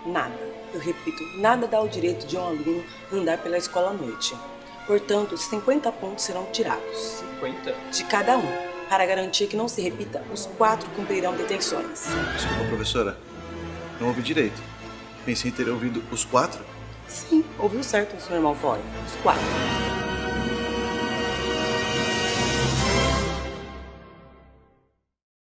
Nada. Eu repito, nada dá o direito de um aluno andar pela escola à noite. Portanto, 50 pontos serão tirados. 50? De cada um, para garantir que não se repita, os 4 cumprirão detenções. Desculpa, professora. Não ouvi direito. Pensei em ter ouvido os 4. Sim, ouviu certo, Sr. Malfoy. Os 4.